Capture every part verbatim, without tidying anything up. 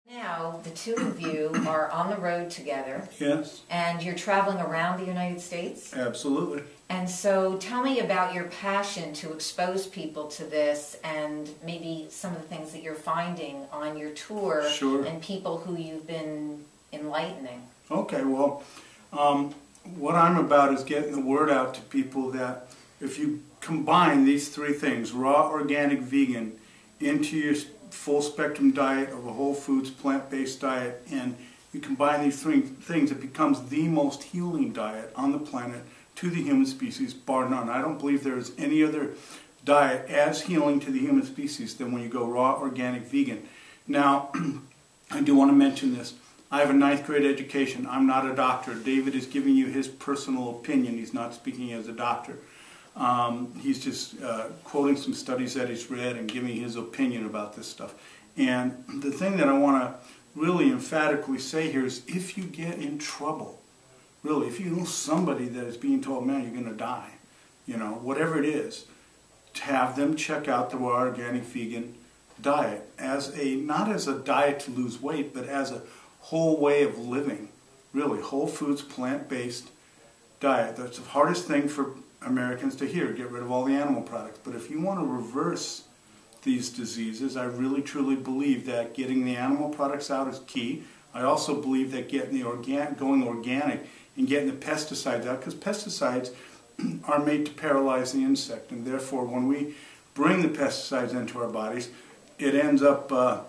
Now, the two of you are on the road together. Yes. And you're traveling around the United States. Absolutely. And so tell me about your passion to expose people to this and maybe some of the things that you're finding on your tour. Sure. And people who you've been enlightening. Okay, well, um, what I'm about is getting the word out to people that if you combine these three things, raw, organic, vegan, into your full spectrum diet of a whole foods, plant-based diet, and you combine these three things, it becomes the most healing diet on the planet to the human species, bar none. I don't believe there is any other diet as healing to the human species than when you go raw, organic, vegan. Now, I do want to mention this. I have a ninth grade education. I'm not a doctor. David is giving you his personal opinion. He's not speaking as a doctor. Um, he's just uh, quoting some studies that he's read and giving his opinion about this stuff. And the thing that I want to really emphatically say here is if you get in trouble, really, if you know somebody that is being told, man, you're going to die, you know, whatever it is, to have them check out the raw, organic, vegan diet as a, not as a diet to lose weight, but as a whole way of living, really, whole foods, plant-based diet. That's the hardest thing for Americans to hear, get rid of all the animal products. But if you want to reverse these diseases, I really truly believe that getting the animal products out is key. I also believe that getting the organic, going organic and getting the pesticides out, because pesticides are made to paralyze the insect, and therefore when we bring the pesticides into our bodies, it ends up uh,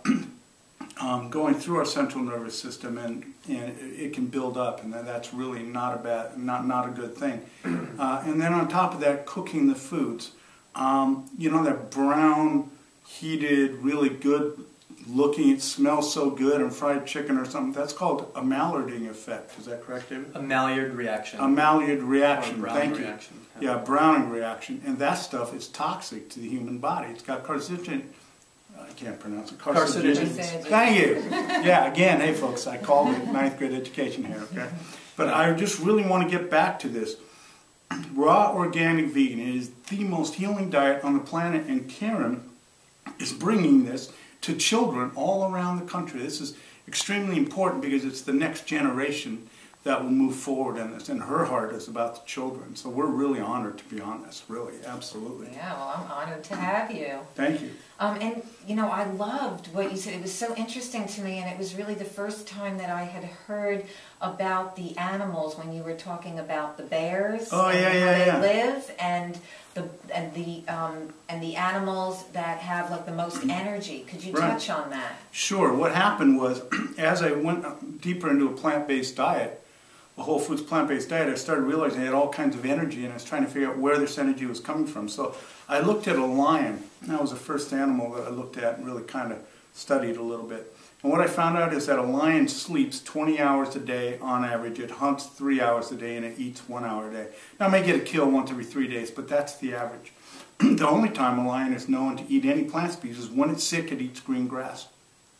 Um, going through our central nervous system, and, and it can build up, and that's really not a bad, not not a good thing. Uh, and then on top of that, cooking the foods. Um, you know, that brown, heated, really good looking, it smells so good, and fried chicken or something. That's called a Maillarding effect. Is that correct, David? A Maillard reaction. A Maillard reaction. Or a Thank reaction. you. Yeah, Browning reaction, and that stuff is toxic to the human body. It's got carcinogen. I can't pronounce it. Carcinogens. Thank you. Yeah, again, hey folks, I called it ninth grade education here, okay? But I just really want to get back to this. Raw, organic, vegan is the most healing diet on the planet, and Karen is bringing this to children all around the country. This is extremely important because it's the next generation that will move forward in this, and her heart is about the children. So we're really honored to be on this, really, absolutely. Yeah, well, I'm honored to have you. Thank you. Um, and, you know, I loved what you said. It was so interesting to me, and it was really the first time that I had heard about the animals when you were talking about the bears. Oh, and yeah, how yeah, they yeah. live, and the and the um, and the animals that have like the most energy. Could you Right. touch on that? Sure. What happened was, as I went deeper into a plant-based diet, a whole foods plant-based diet, I started realizing I had all kinds of energy, and I was trying to figure out where this energy was coming from. So I looked at a lion. That was the first animal that I looked at and really kind of studied a little bit. And what I found out is that a lion sleeps twenty hours a day on average. It hunts three hours a day, and it eats one hour a day. Now, it may get a kill once every three days, but that's the average. The only time a lion is known to eat any plant species is when it's sick, it eats green grass.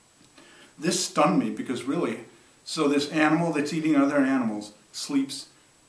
This stunned me because really, so this animal that's eating other animals sleeps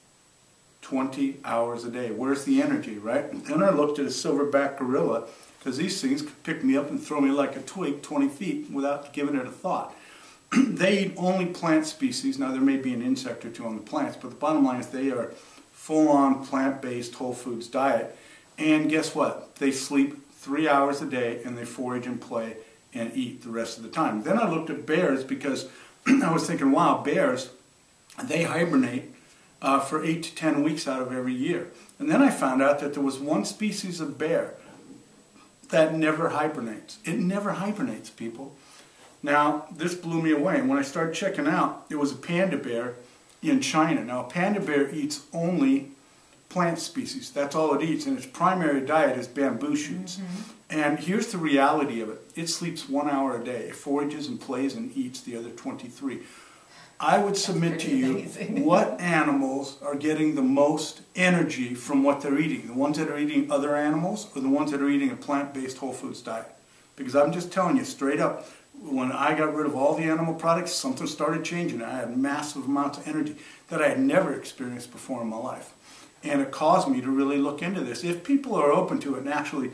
twenty hours a day. Where's the energy, right? Then I looked at a silverback gorilla, because these things could pick me up and throw me like a twig twenty feet without giving it a thought. They eat only plant species. Now, there may be an insect or two on the plants, but the bottom line is they are full-on plant-based whole foods diet. And guess what? They sleep three hours a day, and they forage and play and eat the rest of the time. Then I looked at bears because I was thinking, wow, bears, they hibernate uh, for eight to ten weeks out of every year. And then I found out that there was one species of bear that never hibernates. It never hibernates, people. Now, this blew me away. And when I started checking out, it was a panda bear in China. Now, a panda bear eats only plant species. That's all it eats. And its primary diet is bamboo shoots. Mm-hmm. And here's the reality of it. It sleeps one hour a day. It forages and plays and eats the other twenty-three. I would submit to you, what animals are getting the most energy from what they're eating? The ones that are eating other animals, or the ones that are eating a plant-based whole foods diet? Because I'm just telling you straight up, when I got rid of all the animal products, something started changing. I had massive amounts of energy that I had never experienced before in my life. And it caused me to really look into this. If people are open to it and actually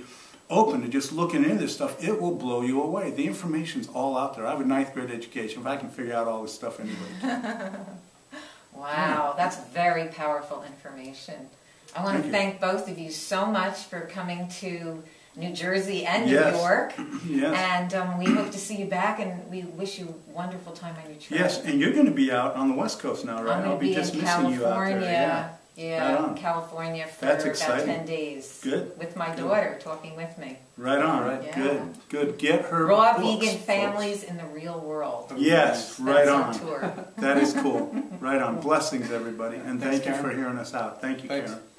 open to just looking into this stuff, it will blow you away. The information's all out there. I have a ninth grade education. If I can figure out all this stuff, anybody can. Wow, that's very powerful information. I want Thank to you. thank both of you so much for coming to New Jersey and New Yes. York. Yes. And um, we hope to see you back, and we wish you a wonderful time on your trip. Yes, and you're going to be out on the West Coast now, right? I'm I'll going to be just in missing you out California. there. Yeah, Right on. California for That's about exciting. ten days. Good. With my daughter talking with me. Right on. Right. Yeah. Good. Good. Get her Raw books, vegan folks. families in the real world. Yes, That's right our on. tour. That is cool. Right on. Blessings, everybody. And Thanks, thank you Karen. for hearing us out. Thank you, Thanks. Karen.